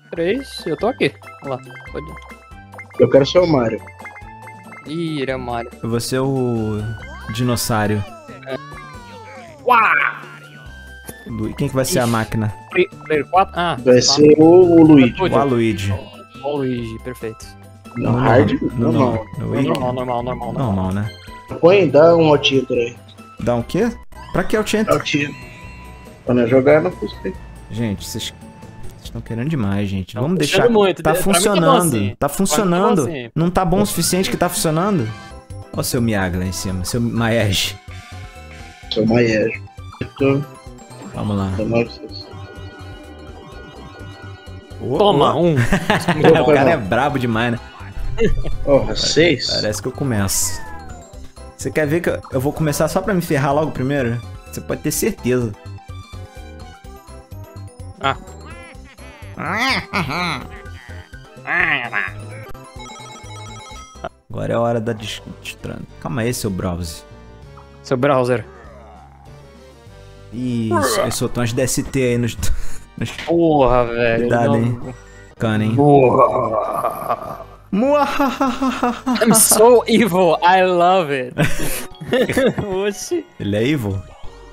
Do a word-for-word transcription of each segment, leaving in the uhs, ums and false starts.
três, eu tô aqui. Olha lá, pode ir. Eu quero ser o Mario. Ih, ele é o Mario. Eu vou ser o dinossauro. Uau! Lu- Quem que vai ser a Ixi. máquina? Player quatro? Ah, Vai tá. ser o, o Luigi. O Aluigi. O Luigi, perfeito. No No hard? no- Normal. no- no Wii? Normal, normal, normal, normal. Normal, né? Põe, dá um altímetro aí. Dá um quê? Pra que o Chant? Altímetro. Quando eu jogar, não custa. Gente, vocês estão querendo demais, gente. Não, Vamos tá deixar. puxando muito. Tá Pra mim tá bom funcionando. assim. Tá funcionando. Pra mim tá bom assim. Não tá bom o suficiente que tá funcionando? Olha o seu Miyagi lá em cima, seu Maege. Sou Maiejo. Tô Vamos lá. tomando vocês. Ô, Toma, ô. um. O cara é brabo demais, né? Porra, seis? Parece que eu começo. Você quer ver que eu, eu vou começar só pra me ferrar logo primeiro? Você pode ter certeza. Ah. Agora é a hora da dis... distran- Calma aí, seu browse. Seu browser. Ih, ele soltou umas D S T aí nos... nos Porra, velho. Cuidado, não- hein. cana, hein? Porra. Muahahaha. I'm so evil, I love it. Oxi. Ele é evil?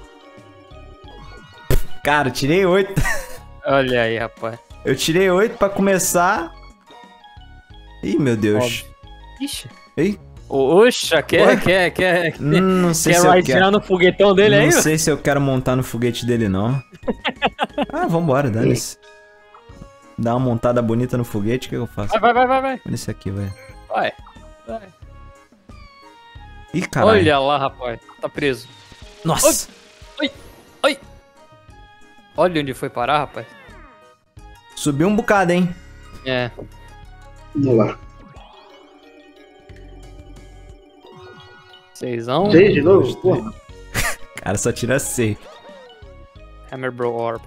Cara, eu tirei oito. Olha aí, rapaz. Eu tirei oito pra começar. Ih, meu Deus. Óbvio. Ixi. Ei, Oxa, quer, Ué? quer, quer, hum, não sei quer se eu ridear quero. no foguetão dele aí? Não sei se eu quero montar no foguete dele, não. Ah, vambora, dane-se. Dá uma montada bonita no foguete, o que eu faço? Vai, vai, vai, vai, vai. Olha esse aqui, vai. Vai. Vai. Ih, caralho. Olha lá, rapaz. Tá preso. Nossa. Ai, ai. Olha onde foi parar, rapaz. Subiu um bocado, hein? É. Vamos lá. Seisão. Seis de novo? Porra. Cara, só tira seis. Hammer Bro Orb.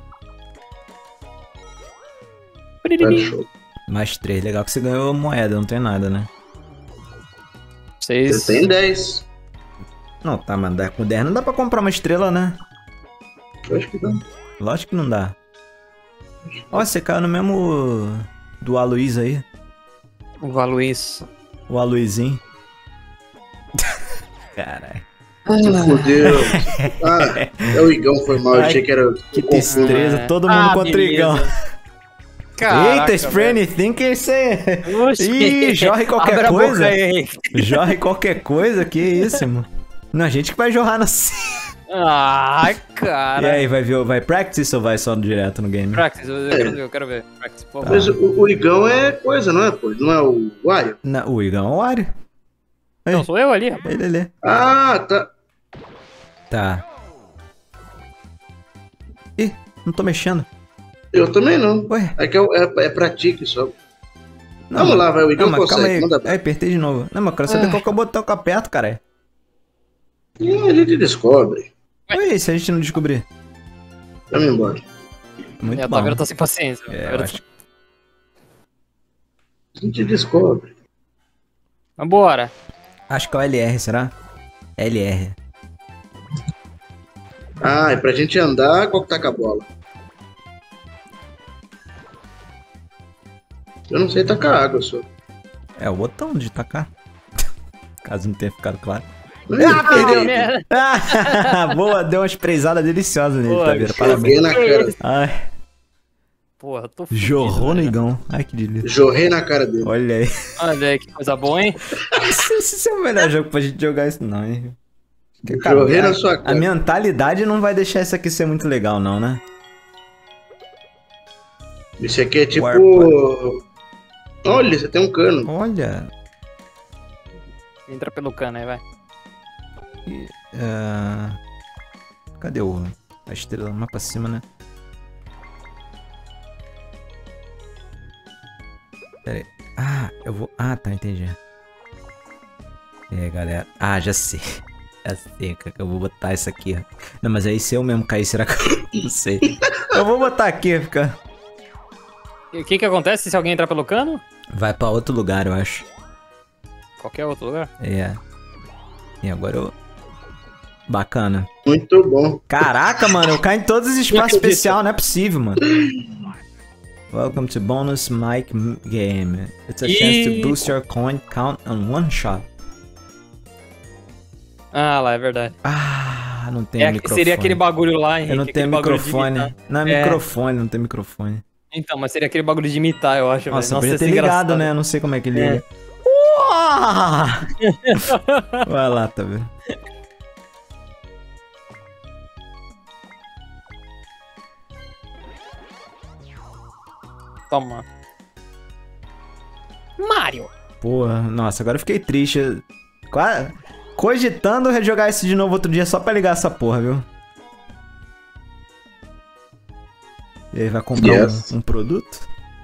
Tá show. Mais três. Legal que você ganhou moeda, não tem nada, né? Seis. Você tem dez. Não, tá, mas dá- com dez não dá pra comprar uma estrela, né? Eu acho que dá. Lógico que não dá. Ó, você caiu no mesmo do Aloys aí. O Valuís. O Aloyzinho. Caralho. Fudeu. Ah, é o Igão, foi mal. Eu achei que era. Que tristeza, É. todo mundo Ah, contra o beleza. Igão. Caraca, Eita, spray anything que isso aí. velho. Oxi. Ih, jorre qualquer Abre a boca coisa. aí. Jorre qualquer coisa, que isso, mano. Não, a gente que vai jorrar na... Ai, E cara. aí, vai ver, vai practice ou vai só direto no game? Practice, eu quero ver, eu quero ver. Practice, por favor. Mas o, o Igão é coisa, não é, pô? Não é o Wario? Na, o Igão é o Wario. Aí, Não, sou eu ali, rapaz. ele, ele. Ah, tá. Tá. Ih, não tô mexendo. Eu também não. Ué? É que é, é, é pratique só. Não, Vamos lá, vai, o Igão não, mas calma consegue. aí. Manda Aí, apertei de novo. Não, mas eu quero saber Ah. qual que é o botão que eu aperto, cara. E a gente descobre. Oi, se a gente não descobrir. Vamos embora. Muito É, a bom. Taveira tá sem paciência. É, A eu Taveira acho... tá- A gente descobre. Vambora. acho que é o L R, será? L R. Ah, e pra gente andar, qual que tá com a bola? Eu não sei tacar água só. É o botão de tacar. Caso não tenha ficado claro. Ah, Perdeu, merda. Ah, boa, deu uma espreizada deliciosa nele, Boa, Taveira. Joguei Parabéns. na cara. Ai, Porra, tô fudido, jorrou no velho. Igão. Ai, que delícia. Jorrei na cara dele. Olha aí. Olha aí, que coisa boa, hein? Esse, esse é o melhor jogo pra gente jogar isso, não, hein? Porque, Jorrei a, na sua a cara. mentalidade não vai deixar isso aqui ser muito legal, não, né? Esse aqui é tipo. Warp. Olha, você tem um cano. Olha. Entra pelo cano aí, vai. ah, cadê o, a estrela? Mais pra cima, né? Pera aí. Ah, eu vou... Ah, tá, entendi. E aí, galera? Ah, já sei. Já sei, cara, que eu vou botar isso aqui, ó. Não, mas aí se eu mesmo cair, será que eu... Não sei. Eu vou botar aqui, fica... E o que que acontece se alguém entrar pelo cano? Vai pra outro lugar, eu acho. Qualquer outro lugar? É. E agora eu... Bacana. Muito bom. Caraca, mano, eu caio em todos os espaços acredito. especiais, não é possível, mano. Welcome to bonus mic m- game. It's a chance to boost your coin count on one shot. Ah, lá, é verdade. Ah, não tem É, microfone. seria aquele bagulho lá, Henrique. Eu não tenho aquele bagulho de microfone. imitar. Não é É. microfone, não tem microfone. Então, mas seria aquele bagulho de imitar, eu acho. Nossa, velho. eu podia ia ter ser ligado, engraçado. né? Eu não sei como é que liga. É. Uá! Vai lá, tá vendo? Toma. Mario. Porra, nossa, agora eu fiquei triste. Qua- Cogitando rejogar isso de novo outro dia só pra ligar essa porra, viu? E aí, vai comprar Yes. um, um produto?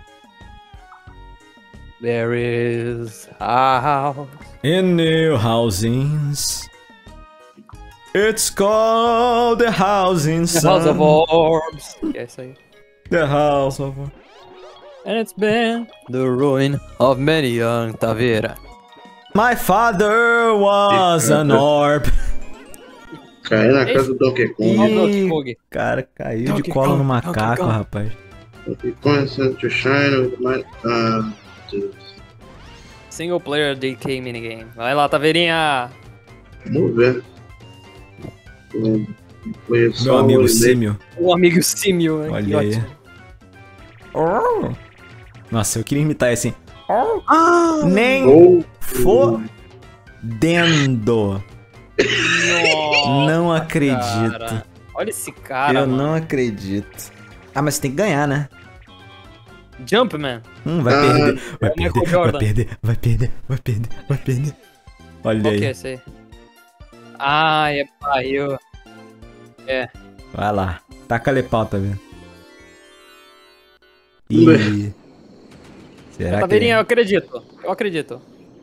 There is a house. In new housings. It's called the housing The House of son. Orbs. Que é isso aí. The house of... And it's been the ruin of many young Taveira. My father was an orb. Caiu na casa do Donkey Kong. Ó o Donkey Kong. Cara, caiu de Donkey colo Kong, no Donkey macaco, Kong. rapaz. Donkey Kong sent to shine with my... Ah, Deus. Single player D K minigame. Vai lá, Taveirinha. Vamos ver. Um, foi só Meu amigo um e-mail. Símio. O amigo Simio. né? Olha Que aí. ótimo. Nossa, eu queria imitar assim. Nem Ou... fodendo. Nossa, Não acredito. cara. Olha esse cara, Eu mano. não acredito. Ah, mas tem que ganhar, né? Jumpman. Hum, vai Ah, perder, vai é o Michael perder, vai Jordan. perder, vai perder, vai perder, vai perder. Olha Qual aí. que é esse aí? Ah, é pariu. Vai lá. Taca-lhe pau, tá vendo? Ih. Será que... Taveirinha, eu acredito. Eu acredito.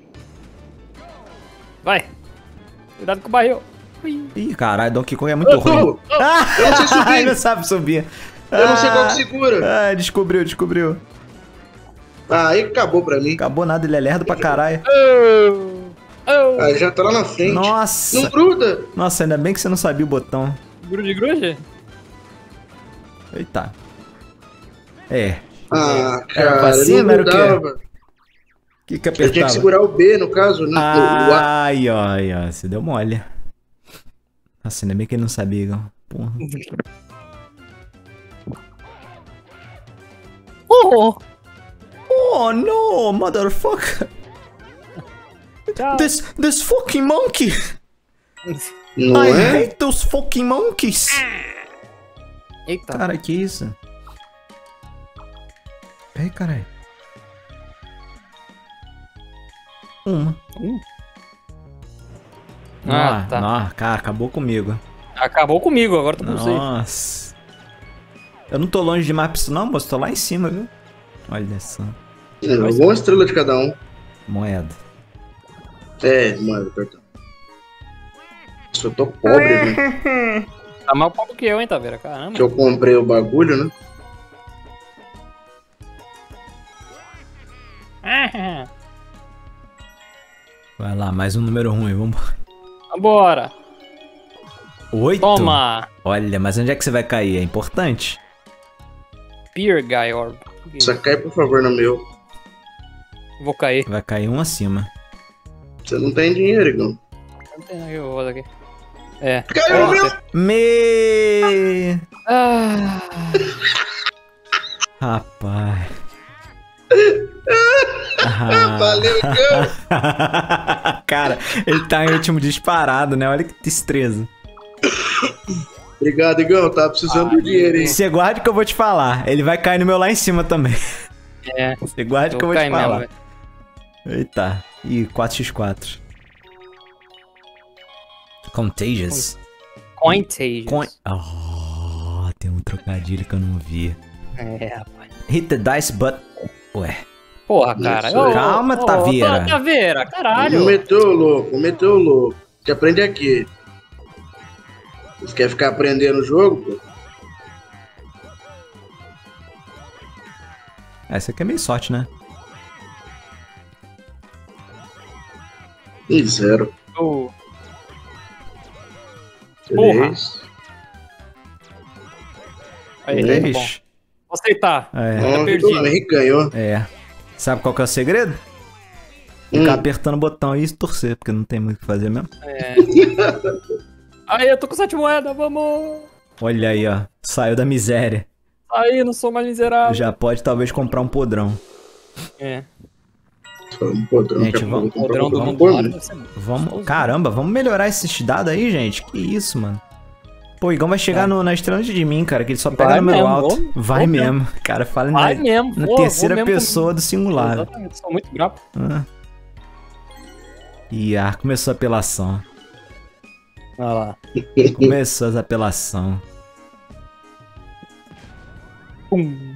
Vai. Cuidado com o barril. Ui. Ih, caralho, Donkey Kong é muito Eu ruim. tô! Eu não sei subir! Ele não sabe subir. Eu não sei qual que Ah, segura! Ah, descobriu, descobriu. Ah, aí acabou pra mim. Acabou nada, ele é lerdo pra caralho. Oh. Oh. Ah, já tá lá na frente. Nossa. Não gruda! Nossa, ainda bem que você não sabia o botão. Grude, grude? Eita. É. Ah, Era cara, pra cima, não era o quê? grudava. O que que Eu tinha apertava? que segurar o B, no caso, né? O- o A. Ai, ai, ai, você deu mole. Nossa, ainda bem que ele não sabia, Igor. Porra. Oh. Oh, no, motherfucker. Tchau. This, this fucking monkey. Não I é? hate those fucking monkeys. Eita. Cara, que isso? Peraí, caralho. Uma. Ah, Ah, tá. não, cara, acabou comigo. Acabou comigo, agora tu não sei. Nossa. Eu não tô longe demais pra isso não, moço. Tô lá em cima, viu? Olha só. É, uma estrela de cada um. Moeda. É, mano, perdão. Nossa, eu tô pobre, né? Tá mais pobre que eu, hein, Taveira? Caramba. Que eu comprei o bagulho, né? Ah, Vai lá, mais um número ruim, vamos. Vambora. Oito? Toma. Olha, mas onde é que você vai cair? É importante? Beer Guy Orb. Só cai, por favor, no meu. Vou cair. Vai cair um acima. Você não tem dinheiro, Igor. Não tem aqui, eu vou aqui. É. Caiu Ó, no meu! você- Me... Ah, Rapaz. Ah. Valeu, Igor! Cara, ele tá em último disparado, né? Olha que destreza. Obrigado, Igor. Tava precisando do dinheiro, hein? Você guarde que eu vou te falar. Ele vai cair no meu lá em cima também. é. Você guarde que eu vou cair te mesmo, falar. velho. Eita. Ih, quatro por quatro. Contagious. Contagious. Coin... Oh, tem um trocadilho que eu não vi. É, rapaz. Hit the dice, but... Ué. Porra, cara. Isso. Ô, Calma, ô, Taveira. ô, Taveira, caralho. Não meteu o louco, meteu o louco. Você aprende aqui. Você quer ficar aprendendo o jogo, pô? Essa aqui é meio sorte, né? Ih, zero. Ô, Porra. Três. aí, tá bom. Três. Vou aceitar. É, Ó, perdi. o Henrique ganhou. é. Sabe qual que é o segredo? Hum. Ficar apertando o botão e torcer, porque não tem muito o que fazer mesmo. É. Aí, eu tô com sete moedas, vamos! Olha aí, ó. Saiu da miséria. Aí, não sou mais miserável. Já pode talvez comprar um podrão. É. Um podrão, Gente, que vamos- eu vou Podrão do comprar um mundo podrão. raro deve ser bom. Vamos. Caramba, vamos melhorar esses dados aí, gente. Que isso, mano. Pô, o Igão vai chegar Tá. no, na estrela antes de mim, cara, que ele só pega Vai número mesmo, alto. vou- vai vou mesmo. Cara, fala Vai na, mesmo, na vou- terceira vou mesmo pessoa com- do singular. Exatamente, sou muito brabo. Ah. Ih, ah, começou a apelação. Olha lá. Começou as apelação. Pum.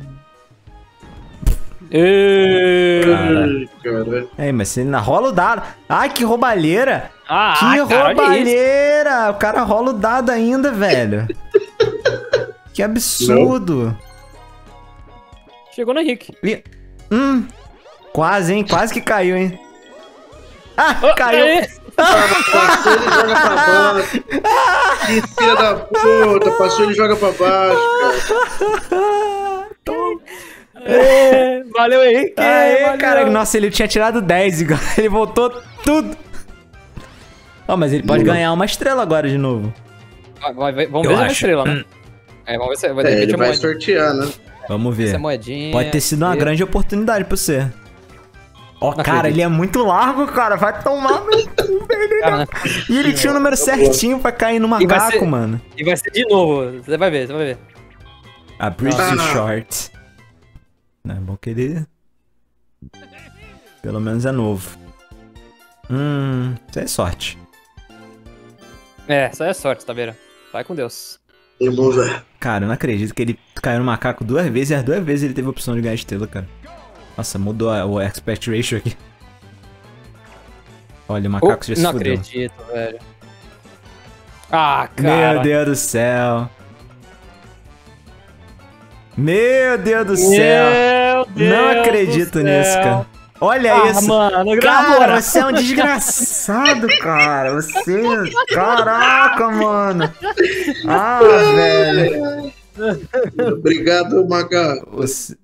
Ê! Cara. Ai, cara. Ei, mas você ainda rola o dado. Ai, que roubalheira! Ah, que cara, olha isso. roubalheira! O cara rola o dado ainda, velho. Que absurdo. Chegou no Henrique. Ih, Hum, quase, hein? Quase que caiu, hein? Ah, Oh, caiu! aí. Passou, ele joga pra baixo. Que filha da puta. Passou, ele joga pra baixo, cara. Toma. É, valeu, Henrique. Aê, valeu. cara. Nossa, ele tinha tirado dez, igual. Ele voltou tudo. Ó, mas ele pode Boa. ganhar uma estrela agora de novo. Vai, vai, vai, vamos Eu ver se é uma acho. estrela, né? É, vamos ver se vai É, de ele repente é vai moedinha. sortear, né? Vamos Se é ver. moedinha. Pode ter sido uma e- grande oportunidade pra você. Ó, Não cara, acredito. ele é muito largo, cara. Vai tomar no cu, velho. Cara, né? E ele tinha o número certinho pra cair no E vai macaco, ser- mano. E vai ser de novo. Você vai ver, você vai ver. A bridge Ah. too short. Não é bom que ele... Pelo menos é novo. Hum, isso é sorte. É, isso aí é sorte, tá vendo? Vai com Deus. Vamos ver. Cara, eu não acredito que ele caiu no macaco duas vezes e as duas vezes ele teve a opção de ganhar estrela, cara. Nossa, mudou a- o aspect ratio aqui. Olha, o macaco Oh, já se não fudeu. acredito, velho. Ah, cara. Meu Deus do céu. Meu Deus do céu. Meu Deus Não do acredito céu. nisso, cara. Olha Ah, isso. mano, Cara, gravou. você é um desgraçado, cara. Você. Caraca, mano. Ah, velho. Obrigado, macaco. Você...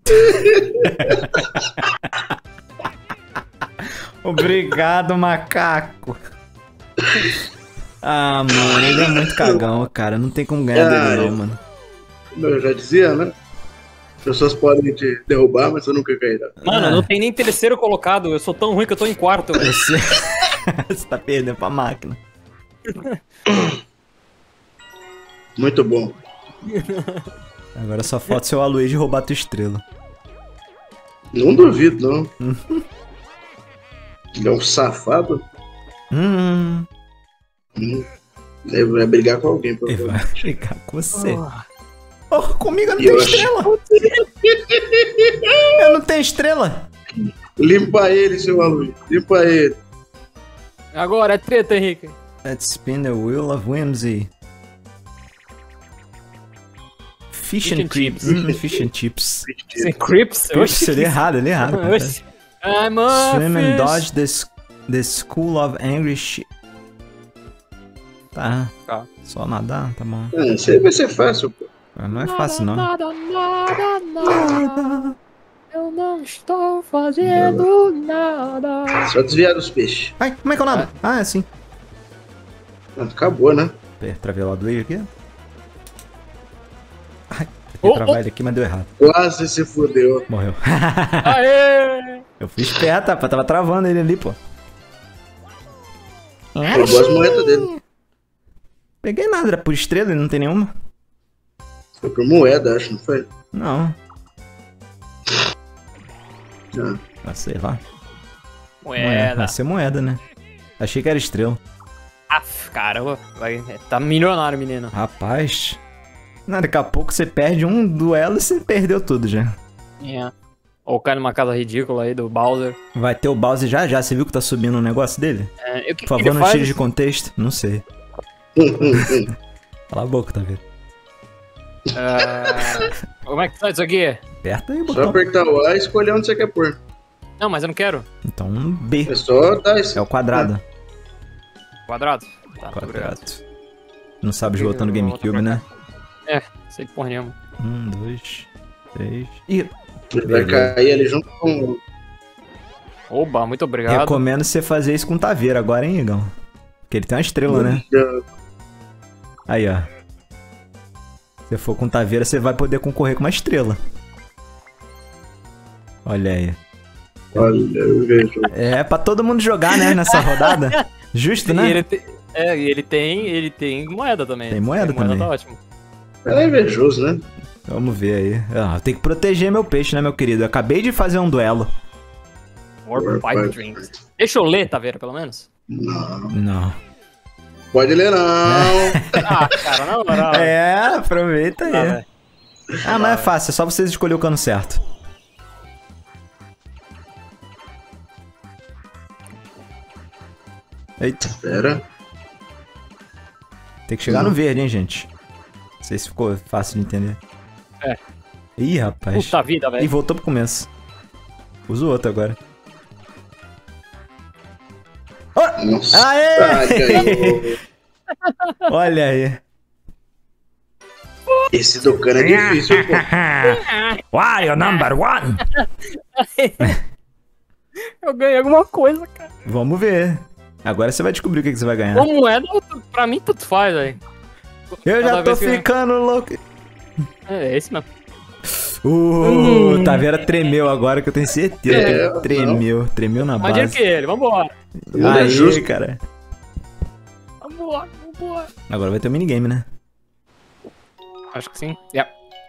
Obrigado, macaco. Ah, mano, ele é muito cagão, cara. Não tem como ganhar dele, não, mano. Como eu já dizia, né? Pessoas podem te derrubar, mas você nunca cairá. Mano, Ah. não tem nem terceiro colocado. Eu sou tão ruim que eu tô em quarto, velho. Você... Você tá perdendo pra máquina. Muito bom. Agora só falta o seu Aloysio roubar tua estrela. Não duvido, não. Ele é um safado. Hum, Hum. Ele vai brigar com alguém, ele provavelmente. vai ficar com você. Ah. Oh, comigo eu não E tenho eu acho- estrela. Eu não tenho estrela. Limpa ele, seu Aloysio. Limpa ele. Agora é treta, Henrique. Let's spin the wheel of whimsy. Fish, Fish and and chips. chips. Hum, fish and chips. Sem Crips? Oxi, eu li errado, eu li errado. cara. Oxi. I'm a Swim and fish. dodge the, s- the school of angry shit. Tá. Tá. Só nadar, tá bom. Ah, isso aí vai ser fácil, pô. Mas não é fácil, não. Nada, nada, nada. Eu não estou fazendo nada. Só desviar dos peixes. Ai, como é que eu nado? Ah, é assim. Ah, acabou, né? Pera, travei o lado dele aqui. Ai, Oh, tentei travar ele aqui, mas deu errado. Quase se fudeu. Morreu. Aê! Eu fui esperto, rapaz. Tava travando ele ali, pô. Roubou as moedas dele. Peguei nada, era por estrela e não tem nenhuma. Foi por moeda, acho, não foi? Não. Ah, Ah, sei lá. Moeda. Vai ser moeda, né? Achei que era estrela. Aff, caramba. Vai, tá milionário, menino. Rapaz. Não, daqui a pouco você perde um duelo e você perdeu tudo já. É. Ou cai numa casa ridícula aí do Bowser. Vai ter o Bowser já já. Você viu que tá subindo o negócio dele? É, e o que, Por que favor, ele não faz? tire de contexto. Não sei. Cala a boca, tá vendo? É, como é que faz isso aqui? Aperta aí o só botão. apertar o A e escolher onde você quer pôr. Não, mas eu não quero. Então, um B. É só dar esse. É o quadrado. Quadrado? Tá, muito Quadrado. obrigado. Não sabe jogar no GameCube, né? É, sei porra nenhuma. Um, dois. três. Ih, Ele vai beleza. cair ali junto com... Oba, muito obrigado. Recomendo você fazer isso com o Taveira agora, hein, Igão? Porque ele tem uma estrela, né? Aí, ó. Se for com Taveira, você vai poder concorrer com uma estrela. Olha aí. Olha, eu vejo. É pra todo mundo jogar, né, nessa rodada. Justo, E né? ele, te- é, e ele tem, ele tem moeda também. Tem moeda também. Tá ótimo. Ela é invejoso, né? Vamos ver aí. Ah, tem que proteger meu peixe, né, meu querido? Eu acabei de fazer um duelo. Warp Warp Pipe Pipe Dreams. Deixa eu ler, Taveira, pelo menos. Não. Não. Pode ler, não. Ah, cara, na moral. É, aproveita aí. Ah, velho. Ah, mas é fácil, é só vocês escolherem o cano certo. Eita, Pera. tem que chegar Não. no verde, hein, gente? Não sei se ficou fácil de entender. É. Ih, rapaz. Puta vida, Ih, velho. voltou pro começo. Usa o outro agora. Oh! Nossa. Aê! Ah, ganhou. Olha aí. Esse do cano é difícil, pô. Why you number one? Eu ganhei alguma coisa, cara. Vamos ver. Agora você vai descobrir o que, que você vai ganhar. Uma moeda, pra mim, tudo faz, velho. Eu já Cada tô vez que eu- ficando louco. É esse mesmo. Uh, Hum. Taveira tremeu agora que eu tenho certeza que É, ele tremeu. Tremeu na Mais dinheiro base. que ele, vambora. Não é Aí, justo. cara. Vambora, vambora. Agora vai ter um minigame, né? Acho que sim. Yeah.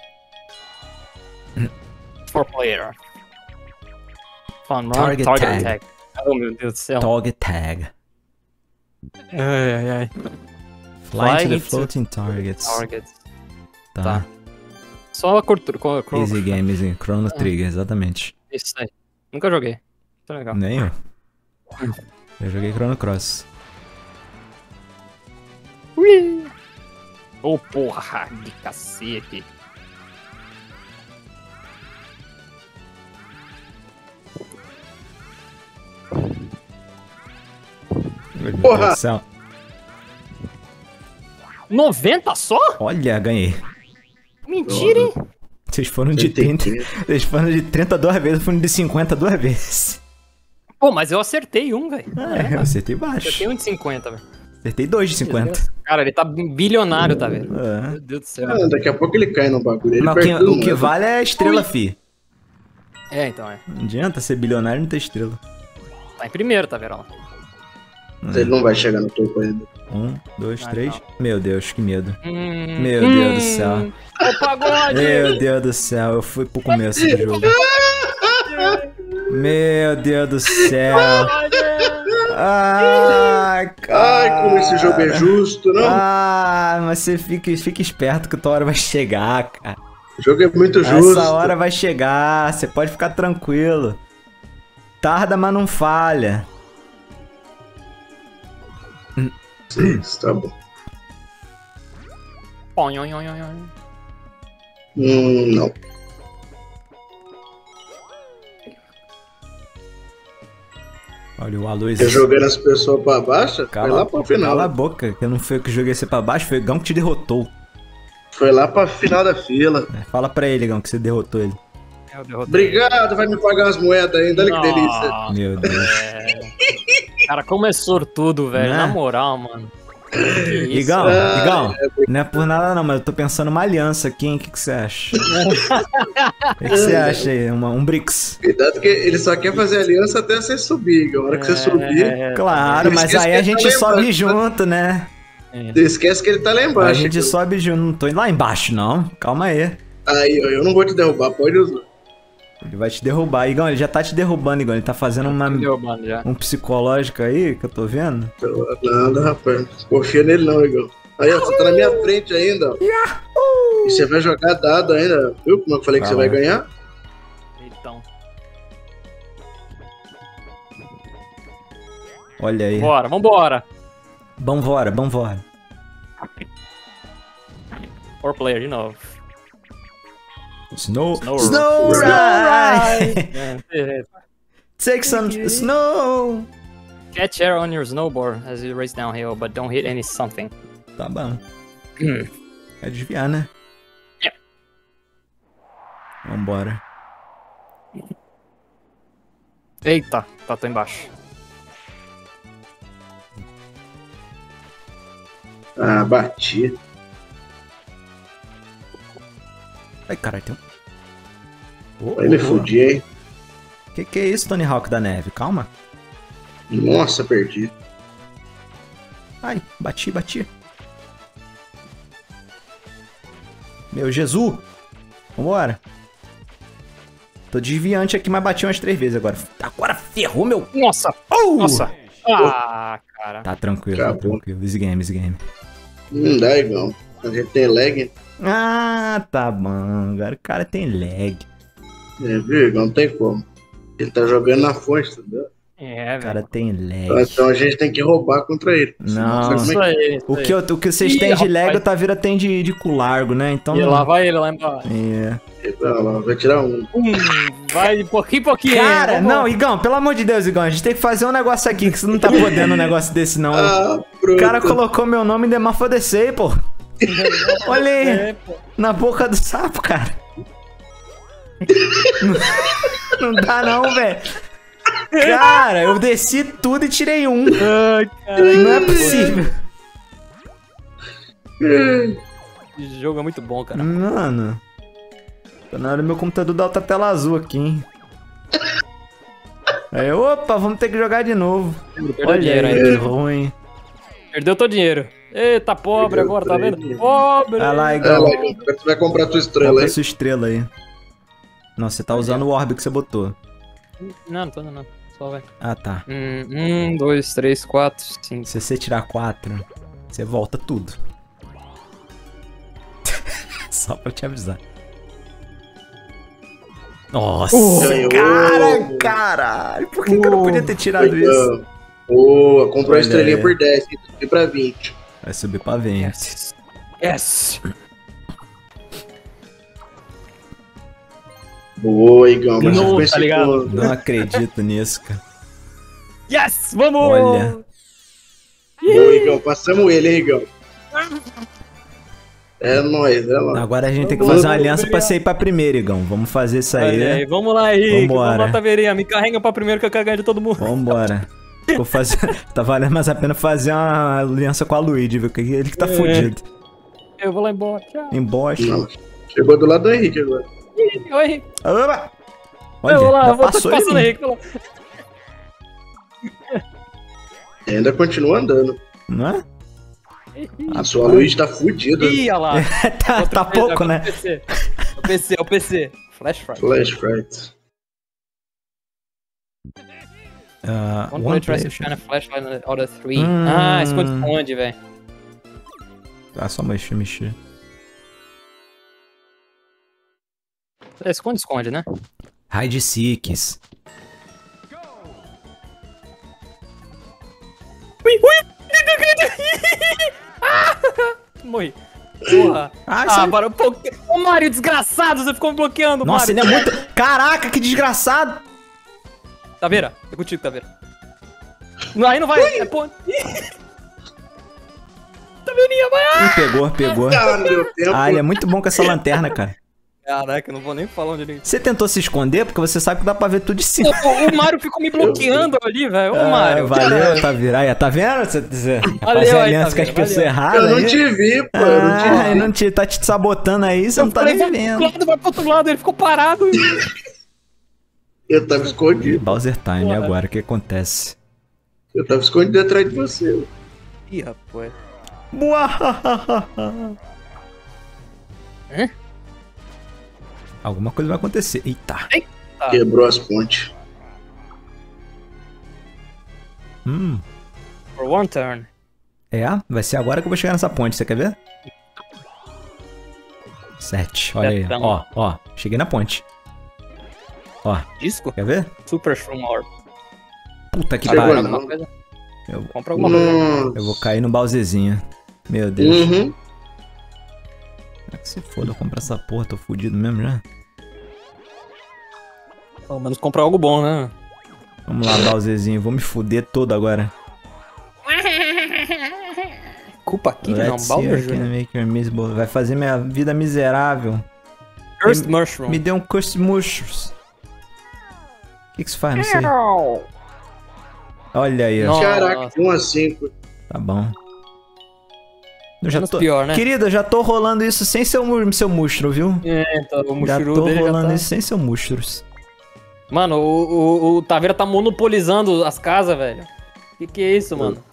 Four player. Fun run. Target Target, tag. tag. Oh, meu Deus do céu. Dog tag. Ai, ai, ai. Fly, Fly to the into floating targets. Target. Tá. Tá. Só a curtura. Com, com, Easy game, easy. Chrono Ah. Trigger, exatamente. Isso aí. Nunca joguei. Tá legal. Nem eu. Eu joguei Chrono Cross. Ui. Ô, porra de cacete. Meu Deus Porra! do céu. noventa só? Olha, ganhei. Mentira, hein? Vocês foram de trinta. Vocês foram de trinta duas vezes, eu fui de cinquenta duas vezes. Pô, mas eu acertei um, velho. Ah, é, eu acertei Eu baixo. tenho um de cinquenta, velho. Acertei dois de cinquenta. Cara, ele tá bilionário, tá vendo? É. Meu Deus do céu. Ah, daqui a pouco ele cai no bagulho. Ele Mas o que, perde o tudo, que né? vale é a estrela, fi. É, então, é. Não adianta ser bilionário e não ter estrela. Tá em primeiro, tá vendo? Ele não vai chegar no topo ainda. Um, dois, Ah, três. não. Meu Deus, que medo. Hum, Meu Deus do céu. Ô, pagode! Meu Deus do céu, eu fui pro começo do jogo. Meu Deus do céu. Ai, cara. Ai, como esse jogo é justo, não? Ah, mas você fica, fica esperto que tua hora vai chegar, cara. O jogo é muito justo. Essa hora vai chegar, você pode ficar tranquilo. Tarda, mas não falha. Sim, isso tá bom. Oi, oi, oi, oi, oi. Hum, não. Olha o Aloys. Você jogando as pessoas pra baixo, foi Cala, lá pro final. cala a boca, que eu não fui eu que joguei você pra baixo, foi o Gão que te derrotou. Foi lá pra final da fila. É, fala pra ele, Gão, que você derrotou ele. Eu derrotei. Obrigado, vai me pagar as moedas ainda, olha que delícia. Nossa, Meu Deus. velho. Cara, como é sortudo, velho. Né? Na moral, mano. Que isso? Igão, Ah, Igão, não é por nada não, mas eu tô pensando numa aliança aqui, hein? O que, que você acha? O que, que você acha aí? Uma, um Brix? Cuidado que ele só quer fazer aliança até você subir, Igor. A hora que você subir, É, Claro, Ele mas esquece aí que a ele tá gente lá sobe embaixo, junto, né? é. você esquece que ele tá lá A embaixo. gente Igor. sobe junto, não tô indo lá embaixo não, calma aí. Aí, ó, eu não vou te derrubar, pode usar. Ele vai te derrubar, Igão, ele já tá te derrubando, Igão, ele tá fazendo uma, Deu, mano, já. um psicológico aí, que eu tô vendo. Nada, rapaz. Confia nele não, Igor. Aí, ó, você tá na minha frente ainda, ó. E você vai jogar dado ainda. Viu como eu falei que você Fala. vai ganhar? Então. Olha aí. Bora, vambora. Vambora, vambora. Four player de novo. Snow, Snow- Snow Ride! É, Take some snow! Catch air on your snowboard as you race downhill, but don't hit any something. Tá bom. Hum. É desviar, né? Vambora. Eita, tá, tô embaixo. Ah, bati. Ai, caralho, tem um... Oh, Aí me oh, fudi, hein? Que que é isso, Tony Hawk da neve? Calma. Nossa, perdi. Ai, bati, bati. Meu Jesus. Vambora. Tô desviante aqui, mas bati umas três vezes agora. Agora ferrou, meu... Nossa! Oh! Nossa! Ah, cara. Tá tranquilo, tá Acabou. tranquilo. Easy game, easy game. Não dá igual. A gente tem lag. Ah, tá bom. Agora o cara tem lag. É, viu? Não tem como. Ele tá jogando na fonte, entendeu? É, O cara velho. tem lag. Então a gente tem que roubar contra ele. Não. Senão você Isso como é aí, isso O que, eu- o que vocês Ih, têm de lag, rapaz. o Tavira tem de, de cu largo, né? Então. E lá vai ele, lá embaixo. É. que... Não, não, vai tirar um. Hum, vai de pouquinho em pouquinho. Cara, vamos não, lá. Igão, pelo amor de Deus, Igão, a gente tem que fazer um negócio aqui que você não tá podendo um negócio desse, não. Ah, O pronto. cara colocou meu nome em Demafodecei, pô. Olha aí, É, pô. na boca do sapo, cara. não, não dá não, velho. Cara, eu desci tudo e tirei um. Ai, cara. Não é possível. Esse jogo é muito bom, cara. Mano. Tá na hora do meu computador dar outra tela azul aqui, hein. Aí, opa, vamos ter que jogar de novo. Perdeu Olha dinheiro aí, ainda. que ruim. Perdeu todo o dinheiro. Eita, pobre agora, tá vendo? Pobre! Vai lá, É, Igão. lá, agora tu vai comprar tua estrela Compra aí. sua estrela aí. Não, você tá usando o orb que você botou. Não, não tô não. Só vai. Ah, tá. Hum, um, dois, três, quatro, cinco. Se você tirar quatro, você volta tudo. Só pra te avisar. Nossa, Ganhou. cara, caralho. Por que, que eu não podia ter tirado isso? Então, boa, comprou a Olha estrelinha aí. por dez, e pra vinte. Vai subir pra vinte. Yes! Yes! Boa, Igão, mas Nossa, você ficou em tá ligado? segundo. Não acredito nisso, cara. Yes! Vamos! Olha. Boa, Igão, passamos ele, hein, Igão. É nóis, é nóis. Agora a gente tem que Vamos, fazer uma vamos, aliança pra vamos. você ir pra primeiro, Igão. Vamos fazer isso aí. Olha aí, vamos lá, Henrique. Vambora. Vamos lá, Taveirinha. Me carrega pra primeiro que eu quero ganhar de todo mundo. Vambora. Vou fazer... Tá valendo mais a pena fazer uma aliança com a Luigi, viu? Que ele que tá É. fudido. Eu vou lá embora. Tchau. Embosta. Não, chegou do lado do Henrique agora. Oi, Henrique. Opa! eu vou lá, já eu vou tô te passou ele. passando, Henrique. Vai lá. E ainda continua andando. Não é? A sua Luigi tá fudida. Ih, olha lá. tá Outra tá vez, pouco, agora né? É o P C. É o P C, é o P C. Flash Fright. Flash Fright. Uh, One one player tries to player. shine a flashlight out of three. Hum. Ah, esconde-esconde, velho. Ah, só mexer, mexer. É, esconde-esconde, né? Hide Seeks. Ui, ui! Ah! Morri. Porra. Ah, Ah, isso para um pouquinho. Ô, Mario, desgraçado, você ficou me bloqueando, Nossa, Mario. ele é muito... Caraca, que desgraçado! Taveira, é contigo, Taveira. Não, aí não vai, é ponto. Taveirinha, vai. Ah! Ih, pegou, pegou. Ah, não deu tempo. Ah, ele é muito bom com essa lanterna, cara. Caraca, eu não vou nem falar onde ele... Você tentou se esconder? Porque você sabe que dá pra ver tudo de cima. O, o Mario ficou me bloqueando ali, velho. Ô, Ah, Mario. valeu, tá virando. Aí, tá vendo? Você, você Valeu fazer aí, aliança com as Taveira, pessoas valeu. erradas. Eu não aí. te vi, pô. Eu não te Ah, vi. ele não te, tá te sabotando aí, você Eu não tá falei, nem vai pro vendo. lado, vai pro outro lado, ele ficou parado. Eu tava escondido. Bowser Time, e Porra. agora? O que acontece? Eu tava escondido atrás de você. Ih, rapaz. Hã? Alguma coisa vai acontecer. Eita. Ah. Quebrou as pontes. Hum. For one turn. É, vai ser agora que eu vou chegar nessa ponte, você quer ver? Sete, olha aí. Setão. Ó, ó, cheguei na ponte. Ó, Disco? quer ver? Super Shroom Orb. Puta que Chegou, pariu. não. Alguma coisa? Eu, Compra alguma coisa. Nossa. eu vou cair no Bowserzinho. Meu Deus. Uhum. É que se foda, eu compro essa porra, tô fudido mesmo já. Pelo menos comprar algo bom, né? Vamos lá, Bowserzinho, vou me fuder todo agora. Culpa aqui, não. Let's see Bowser how I can Júnior make your miserable- Vai fazer minha vida miserável. Cursed Me- Mushroom. Me deu um Cursed Mushrooms. O que que isso faz? Não sei. Olha aí, ó. Nossa. Caraca, um a cinco. Tá bom. Eu já Menos tô... pior, né? Querida, eu já tô rolando isso sem seu, mu- seu mustro, viu? É, então, o Já Mushuru tô dele já rolando tá... isso sem seu mustros. Mano, o, o, o Taveira tá monopolizando as casas, velho. Que que é isso, mano?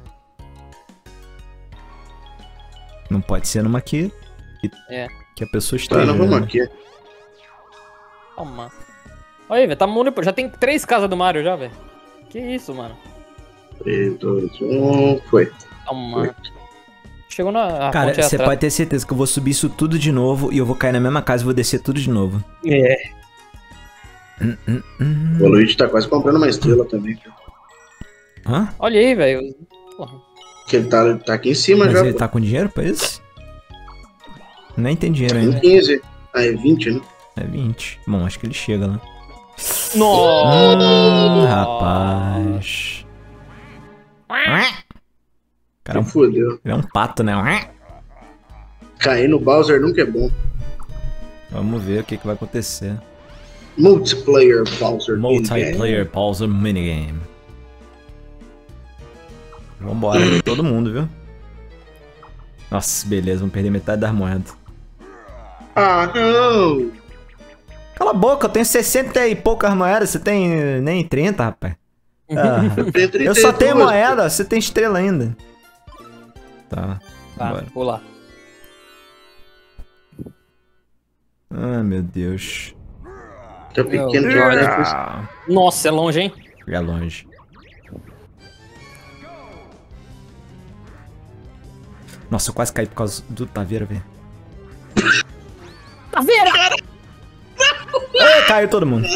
Não pode ser numa aqui que, É. que a pessoa Tá, esteja. nós vamos né? aqui. Toma. Olha aí, velho, tá monopolizando. Já tem três casas do Mario já, velho. Que isso, mano? três, dois, um, foi. Toma. Chegou na... a Cara, ponte você atrás. pode ter certeza que eu vou subir isso tudo de novo e eu vou cair na mesma casa e vou descer tudo de novo. É. Hum, hum, hum. O Luigi tá quase comprando uma estrela também, cara. Hã? Olha aí, velho. Porra. Que ele tá, ele tá aqui em cima Mas já. ele pô. tá com dinheiro pra isso? Nem tem dinheiro Tem ainda. quinze. Ah, é vinte, né? É vinte. Bom, acho que ele chega lá. Nossa! Hum, rapaz. Cara, é um- Fudeu. ele é um pato, né? Cair no Bowser nunca é bom. Vamos ver o que, que vai acontecer. Multiplayer Bowser. Multiplayer Bowser Minigame. Vambora, todo mundo, viu? Nossa, beleza, vamos perder metade das moedas. Ah, não! Cala a boca, eu tenho sessenta e poucas moedas, você tem nem trinta, rapaz. Ah, Eu, tenho eu só tenho trinta e duas, moeda, você tem estrela ainda. Tá, Tá, bora. vou lá. Ah, meu Deus. pô. Tá pequeno Meu demais. Ah, Nossa, é longe, hein? é longe. Nossa, eu quase caí por causa do Taveira, velho. Taveira! Ei, caiu todo mundo.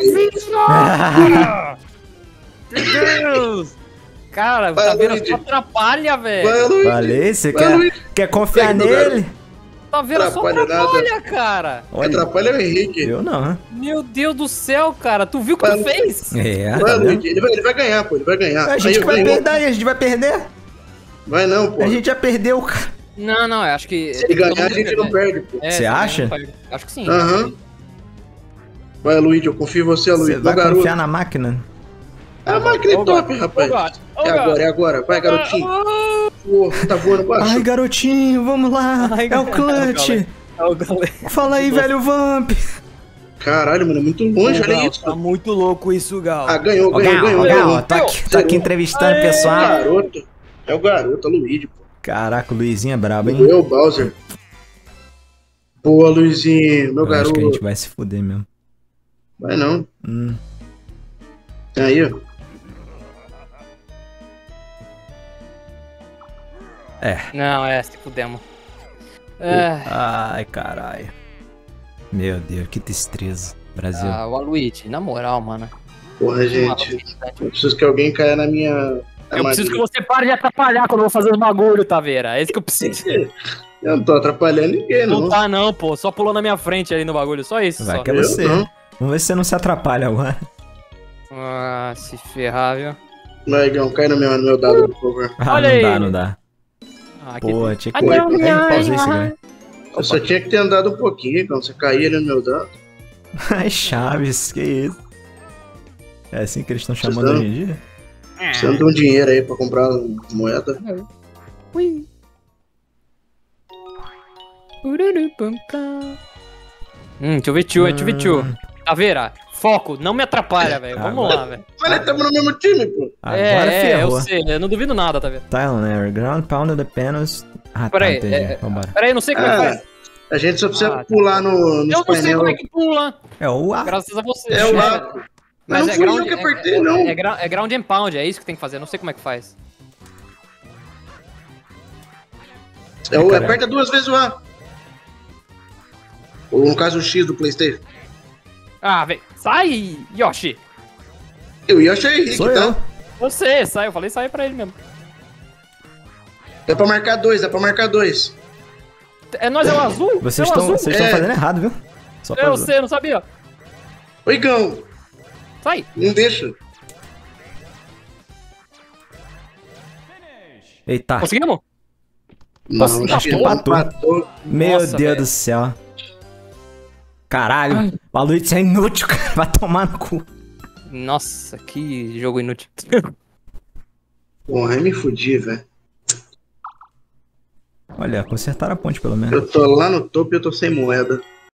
Meu Deus! Cara, o Vai, Taveira Luigi. só atrapalha, velho. Vai, Luigi. Falei, você Vai, quer, Luigi. quer confiar Segue, meu nele? Taveira só Atrapalha nada. atrapalha, cara. Olha, Atrapalha o Henrique. eu não. Meu Deus do céu, cara. Tu viu o que Vai, tu fez? É, Vai, tá vendo? Luigi. Ele vai, ele vai ganhar, pô. Ele vai ganhar. A Aí, gente vai ganhou. perder, a gente vai perder. Vai não, pô. A gente já perdeu, cara. Não, não, eu acho que... Se ele ganhar, a gente não perde, pô. É, Você se ganhar, acha? não perde. Acho que sim. Aham. Vai, Luigi. Eu confio em você, Luigi. Você Meu vai garoto. confiar na máquina? A máquina é Ô, top, gato. rapaz. Ô, gato. Ô, É gato. agora, é agora. Vai, garotinho. Pô, tá voando baixo. Ai, garotinho, vamos lá. Ai, é o galera. clutch. É o galera. Fala aí, velho Vamp. Caralho, mano. É muito longe, olha isso. Tá muito louco isso, Gal. Ah, ganhou, Ô, ganhou, Gal, ganhou. ô, ganhou. Gal, tô aqui, tô aqui Zerou. entrevistando o É o pessoal. garoto. É o garoto, é o Luigi, pô. Caraca, o Luizinho é brabo, hein? Eu, o Bowser. Boa, Luizinho. Meu Eu acho garoto. que a gente vai se fuder mesmo. Vai não. Hum. Aí, ó. É. Não, é, se fudemos. É. Ai, caralho. Meu Deus, que tristeza. Brasil. Ah, o Aluigi, na moral, mano. Porra, gente. Eu preciso que alguém caia na minha. Eu preciso que você pare de atrapalhar quando eu vou fazer os bagulho, Taveira. É isso que eu preciso. Eu não tô atrapalhando ninguém, não. Não tá não, pô. Só pulou na minha frente ali no bagulho. Só isso, Vai só. que é Eu você. não. Vamos ver se você não se atrapalha agora. Ah, se ferrar, viu? Vai, Igão, cai no meu, no meu dado, por favor. Ah, Olha não aí. dá, não dá. Ah, que Pô, tinha que... Ah, não, Vem, não, pausa isso, não. cara. Eu só tinha que ter andado um pouquinho, quando você cair ali no meu dado. Ai, Chaves, que isso? É assim que eles estão chamando Vocês hoje em dia? Você anda um dinheiro aí pra comprar moeda. Ui. Ururupam-pam. Hum, deixa eu ver tio, deixa eu ver tio. Taveira, foco, não me atrapalha, velho. Vamos Agora- lá, velho. Mas nós estamos no mesmo time, pô. Agora é, é, eu ferrou. sei, eu não duvido nada, Taveira. Tile Air, Ground Pound the Panels. Ah, Pera tá, aí, entendi. é- Vambora. Pera aí, eu não sei como é que Ah, faz. a gente só precisa Ah, tá. pular no, nos Eu não sei painel. como é que pula, É o A. graças a você. É o A. Mas não fui eu que apertei, é, não. É, é, gra- é ground and pound, é isso que tem que fazer, eu não sei como é que faz. É o, Cara. aperta duas vezes o A. Ou no caso o X do PlayStation. Ah, vem, sai, Yoshi. Eu ia achar Henrique, Sou tá? eu. Você, sai, eu falei sai pra ele mesmo. Dá pra marcar dois, dá pra marcar dois. É nós, é o azul? Vocês é o estão azul? vocês estão É. fazendo errado, viu? Só pra Eu avisar. sei, eu não sabia. Ô, Igão, Sai. não deixa. Eita. Conseguimos? Não, Acho que não. empatou. Empatou. Meu Nossa, Deus velho. do céu. Caralho, Ai. o Aloysio é inútil, cara. Vai tomar no cu. Nossa, que jogo inútil. Porra, aí me fudi, velho. Olha, consertaram a ponte pelo menos. Eu tô lá no topo e eu tô sem moeda.